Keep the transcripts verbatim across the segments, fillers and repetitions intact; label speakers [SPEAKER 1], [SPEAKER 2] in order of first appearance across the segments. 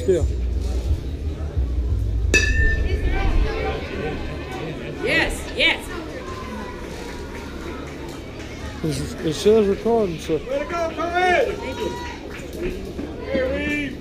[SPEAKER 1] still.
[SPEAKER 2] Yes, yes.
[SPEAKER 1] It says recording, so.
[SPEAKER 3] Way to go, Coen! Here, Rive!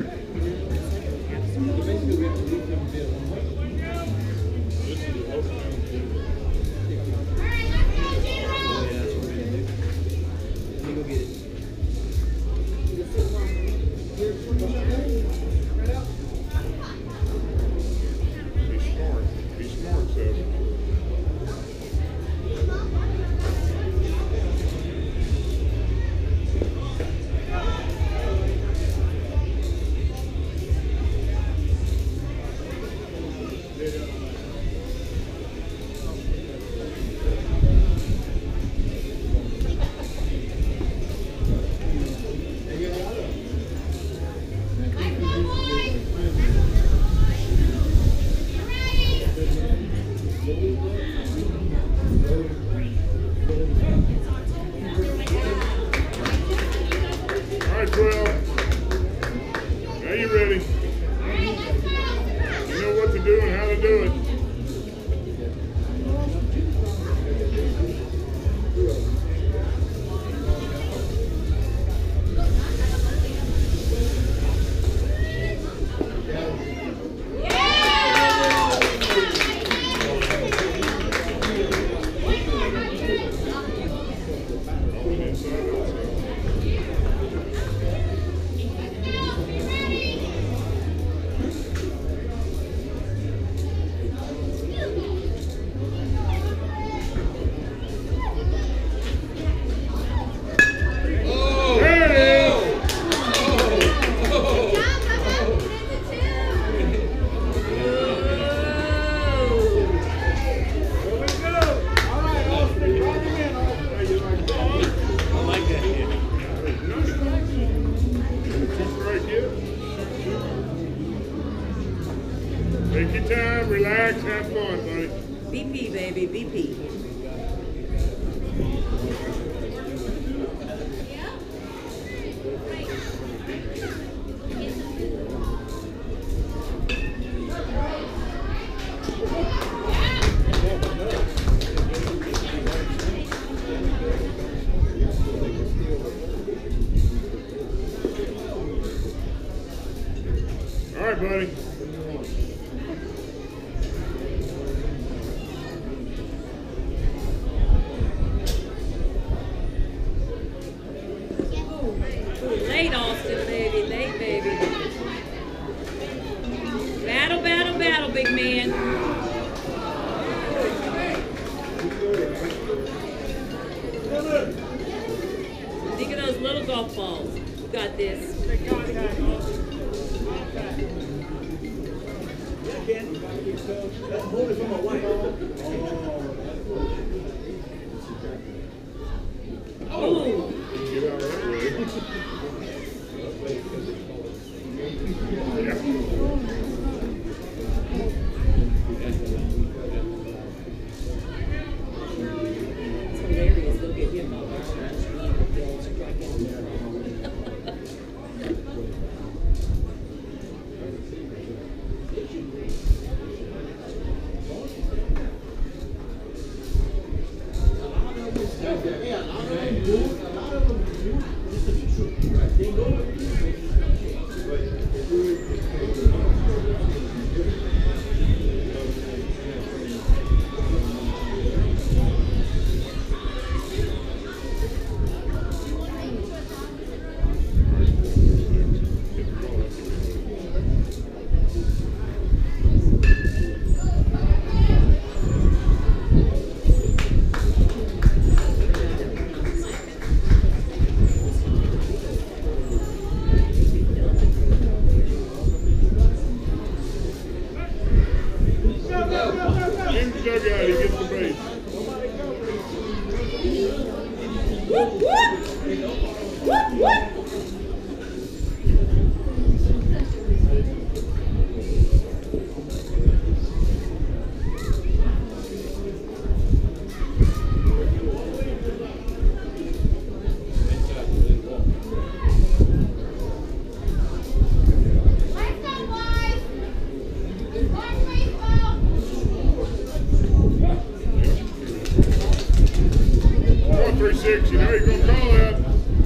[SPEAKER 3] three six, you know you're going to call that.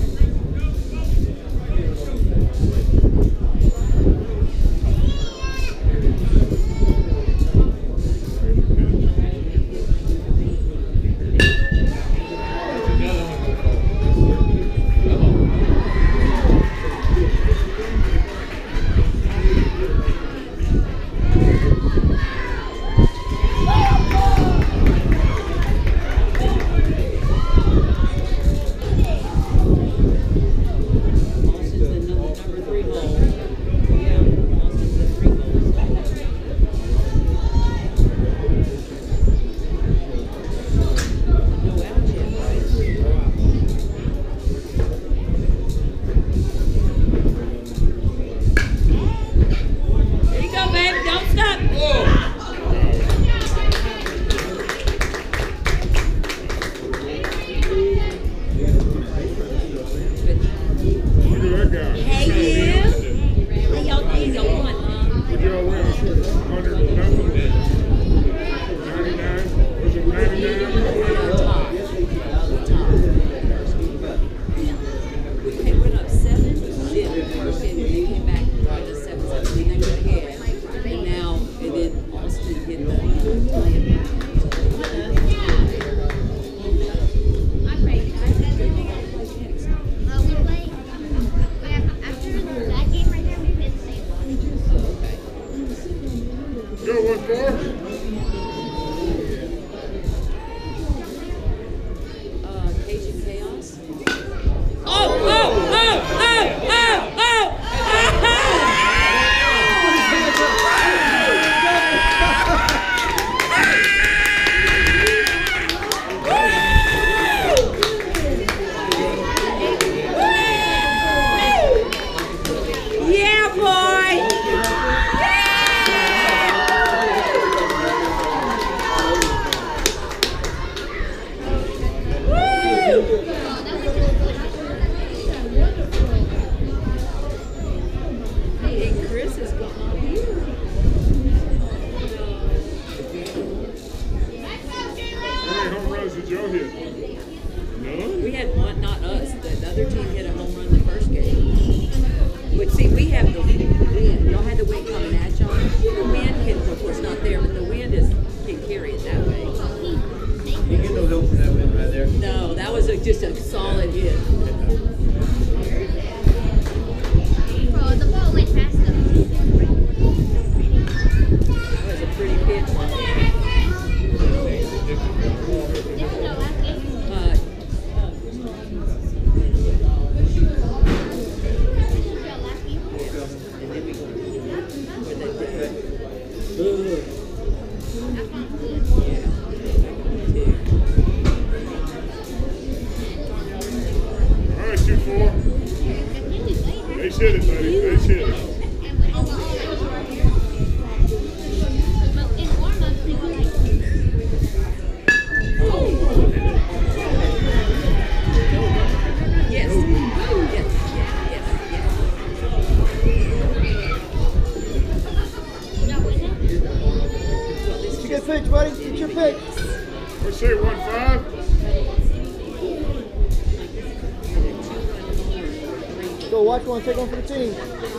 [SPEAKER 4] Take one for the team.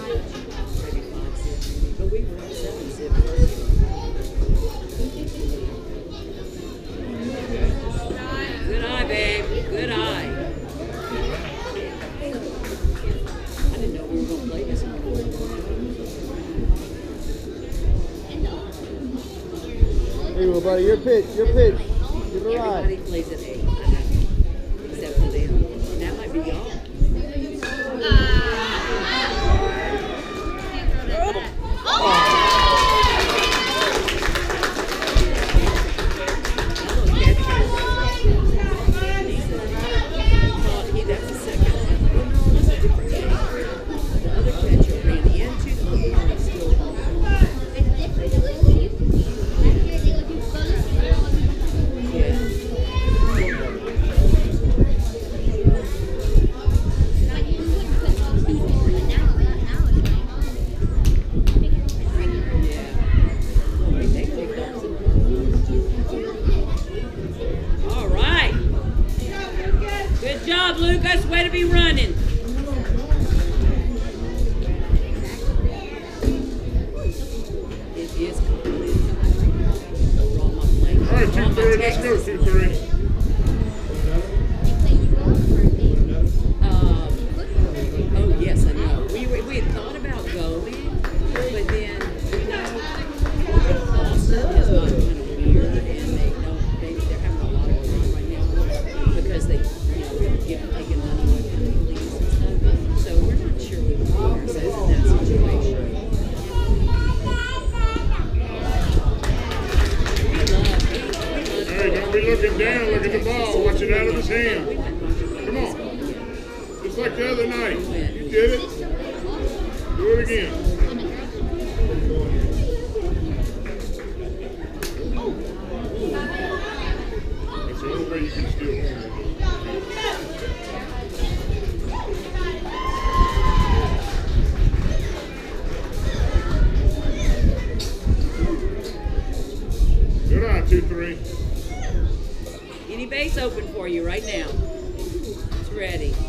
[SPEAKER 2] Good eye, babe. Good eye. I didn't know we were going to play this one.
[SPEAKER 4] Here you go, buddy. Your pitch. Your pitch. Give it a ride.
[SPEAKER 2] Everybody plays at eight, except for them. That might be y'all.
[SPEAKER 3] All
[SPEAKER 2] job, Lucas. Way to be running. It is complete. Roll my plate.
[SPEAKER 3] All right, two three. Let's go, two three.
[SPEAKER 2] Um, oh yes, I know. We were, we had thought about going, but then you know, Austin has gotten kind of weird, and they don't. They they're having a lot of crime right now because they, you know, get taking money away from the police and stuff. So we're not sure we can put ourselves in that situation.
[SPEAKER 3] Hey, don't be looking down. Look at the ball. Watch it out of his hand. Come on. Just like the other night. You did it. Do it again. That's the only way you can steal. Good on, two three.
[SPEAKER 2] Any base open for you right now? It's ready.